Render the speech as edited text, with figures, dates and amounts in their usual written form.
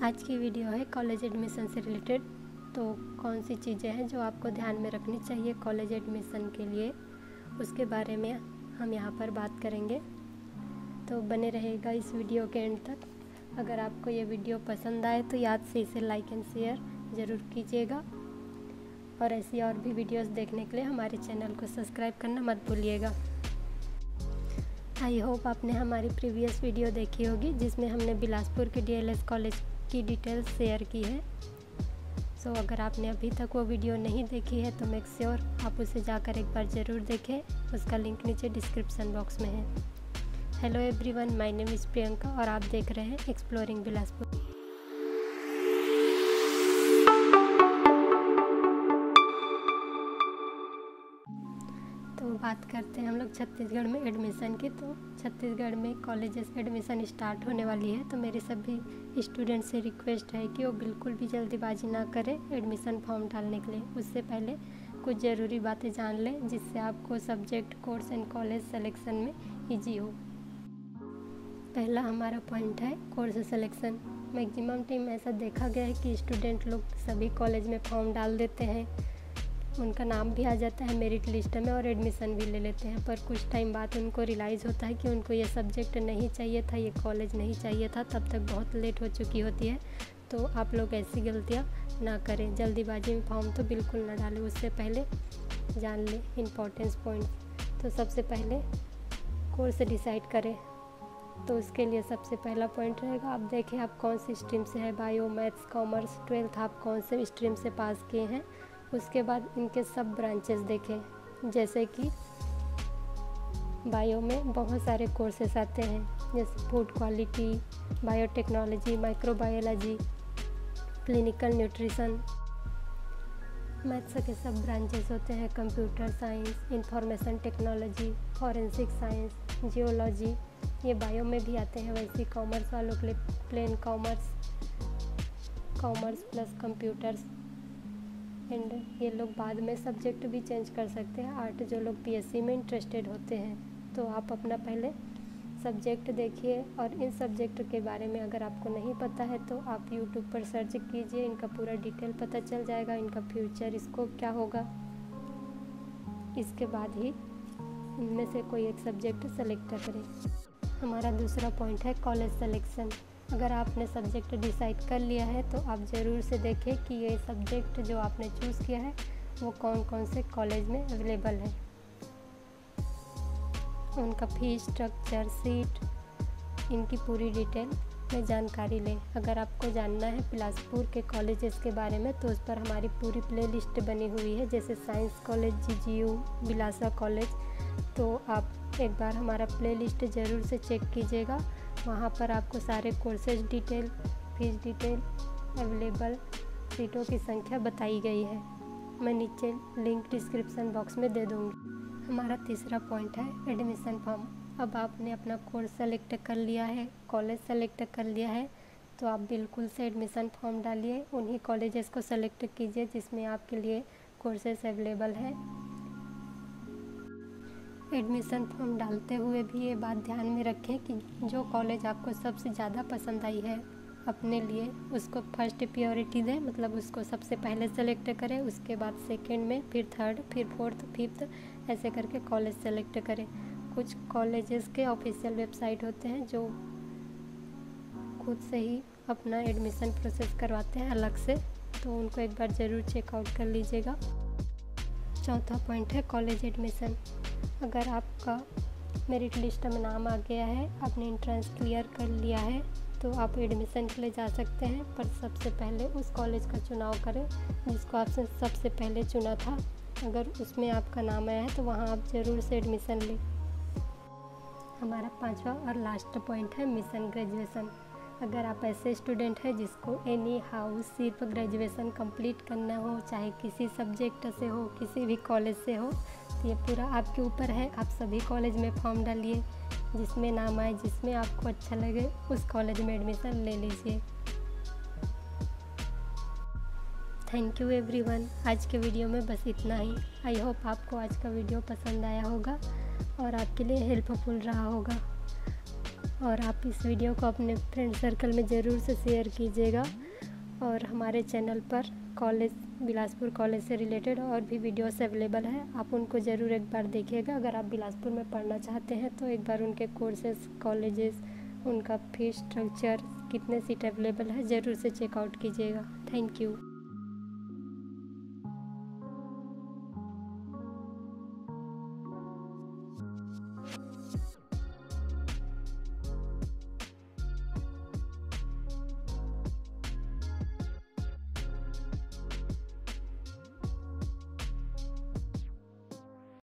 आज की वीडियो है कॉलेज एडमिशन से रिलेटेड। तो कौन सी चीज़ें हैं जो आपको ध्यान में रखनी चाहिए कॉलेज एडमिशन के लिए, उसके बारे में हम यहाँ पर बात करेंगे। तो बने रहेगा इस वीडियो के एंड तक। अगर आपको ये वीडियो पसंद आए तो याद से इसे लाइक एंड शेयर ज़रूर कीजिएगा, और ऐसी और भी वीडियोस देखने के लिए हमारे चैनल को सब्सक्राइब करना मत भूलिएगा। आई होप आपने हमारी प्रीवियस वीडियो देखी होगी जिसमें हमने बिलासपुर के डीएलएस कॉलेज की डिटेल्स शेयर की है। सो अगर आपने अभी तक वो वीडियो नहीं देखी है तो मेक श्योर आप उसे जाकर एक बार ज़रूर देखें। उसका लिंक नीचे डिस्क्रिप्शन बॉक्स में है। Hello everyone, my name is Priyanka और आप देख रहे हैं एक्सप्लोरिंग बिलासपुर। तो बात करते हैं हम लोग छत्तीसगढ़ में एडमिशन की। तो छत्तीसगढ़ में कॉलेजेस एडमिशन स्टार्ट होने वाली है, तो मेरे सभी स्टूडेंट से रिक्वेस्ट है कि वो बिल्कुल भी जल्दीबाजी ना करें एडमिशन फॉर्म डालने के लिए। उससे पहले कुछ ज़रूरी बातें जान लें जिससे आपको subject, course and college selection में ईजी हो। पहला हमारा पॉइंट है कोर्स सिलेक्शन। मैक्सिमम टाइम ऐसा देखा गया है कि स्टूडेंट लोग सभी कॉलेज में फॉर्म डाल देते हैं, उनका नाम भी आ जाता है मेरिट लिस्ट में और एडमिशन भी ले लेते हैं, पर कुछ टाइम बाद उनको रियलाइज़ होता है कि उनको ये सब्जेक्ट नहीं चाहिए था, ये कॉलेज नहीं चाहिए था, तब तक बहुत लेट हो चुकी होती है। तो आप लोग ऐसी गलतियाँ ना करें, जल्दीबाजी में फॉर्म तो बिल्कुल ना डालें। उससे पहले जान लें इम्पोर्टेंस पॉइंट। तो सबसे पहले कोर्स डिसाइड करें, तो उसके लिए सबसे पहला पॉइंट रहेगा आप देखें आप कौन सी स्ट्रीम से है, बायो, मैथ्स, कॉमर्स, 12th आप कौन से स्ट्रीम से पास किए हैं। उसके बाद इनके सब ब्रांचेस देखें, जैसे कि बायो में बहुत सारे कोर्सेस आते हैं, जैसे food quality, biotechnology, microbiology, clinical nutrition. Maths के सब ब्रांचेस होते हैं, computer science, information technology, forensic science, geology, ये बायो में भी आते हैं। वैसे कॉमर्स वालों के लिए plain commerce, commerce plus computers, and ये लोग बाद में सब्जेक्ट भी चेंज कर सकते हैं। आर्ट जो लोग पीएससी में इंटरेस्टेड होते हैं, तो आप अपना पहले सब्जेक्ट देखिए, और इन सब्जेक्ट के बारे में अगर आपको नहीं पता है तो आप यूट्यूब पर सर्च कीजिए, इनका पूरा डिटेल पता चल जाएगा, इनका फ्यूचर स्कोप क्या होगा। इसके बाद ही इनमें से कोई एक सब्जेक्ट सेलेक्ट करें। हमारा दूसरा पॉइंट है कॉलेज सेलेक्शन। अगर आपने सब्जेक्ट डिसाइड कर लिया है तो आप ज़रूर से देखें कि ये सब्जेक्ट जो आपने चूज़ किया है वो कौन कौन से कॉलेज में अवेलेबल है, उनका फीस स्ट्रक्चर, सीट, इनकी पूरी डिटेल में जानकारी लें। अगर आपको जानना है बिलासपुर के कॉलेजेस के बारे में तो उस पर हमारी पूरी प्लेलिस्ट बनी हुई है, जैसे science college, GGU, Bilasa college. तो आप एक बार हमारा प्लेलिस्ट ज़रूर से चेक कीजिएगा, वहाँ पर आपको सारे courses detail, fees detail, available सीटों की संख्या बताई गई है। मैं नीचे लिंक डिस्क्रिप्शन बॉक्स में दे दूँगी। हमारा तीसरा पॉइंट है एडमिशन फॉर्म। अब आपने अपना कोर्स सेलेक्ट कर लिया है, कॉलेज सेलेक्ट कर लिया है, तो आप बिल्कुल से एडमिशन फॉर्म डालिए, उन्हीं कॉलेजेस को सेलेक्ट कीजिए जिसमें आपके लिए कोर्सेज अवेलेबल हैं। एडमिशन फॉर्म डालते हुए भी ये बात ध्यान में रखें कि जो कॉलेज आपको सबसे ज़्यादा पसंद आई है अपने लिए, उसको फर्स्ट प्रायोरिटी दें, मतलब उसको सबसे पहले सेलेक्ट करें, उसके बाद सेकंड में, फिर थर्ड, फिर फोर्थ, फिफ्थ, ऐसे करके कॉलेज सेलेक्ट करें। कुछ कॉलेजेस के ऑफिशियल वेबसाइट होते हैं जो खुद से ही अपना एडमिशन प्रोसेस करवाते हैं अलग से, तो उनको एक बार ज़रूर चेकआउट कर लीजिएगा। चौथा पॉइंट है कॉलेज एडमिशन। अगर आपका मेरिट लिस्ट में नाम आ गया है, आपने एंट्रेंस क्लियर कर लिया है, तो आप एडमिशन के लिए जा सकते हैं, पर सबसे पहले उस कॉलेज का चुनाव करें जिसको आपने सबसे पहले चुना था। अगर उसमें आपका नाम आया है तो वहाँ आप ज़रूर से एडमिशन लें। हमारा पांचवा और लास्ट पॉइंट है मिशन ग्रेजुएशन। अगर आप ऐसे स्टूडेंट हैं जिसको एनी हाउ सिर्फ ग्रेजुएशन कंप्लीट करना हो, चाहे किसी सब्जेक्ट से हो, किसी भी कॉलेज से हो, तो ये पूरा आपके ऊपर है। आप सभी कॉलेज में फॉर्म डालिए, जिसमें नाम आए, जिसमें आपको अच्छा लगे उस कॉलेज में एडमिशन ले लीजिए। थैंक यू एवरीवन, आज के वीडियो में बस इतना ही। आई होप आपको आज का वीडियो पसंद आया होगा और आपके लिए हेल्पफुल रहा होगा। और आप इस वीडियो को अपने फ्रेंड सर्कल में ज़रूर से शेयर कीजिएगा। और हमारे चैनल पर कॉलेज बिलासपुर कॉलेज से रिलेटेड और भी वीडियोस अवेलेबल है, आप उनको ज़रूर एक बार देखिएगा। अगर आप बिलासपुर में पढ़ना चाहते हैं तो एक बार उनके कोर्सेज, कॉलेजेस, उनका फीस स्ट्रक्चर, कितने सीट अवेलेबल है, ज़रूर से चेकआउट कीजिएगा। Thank you.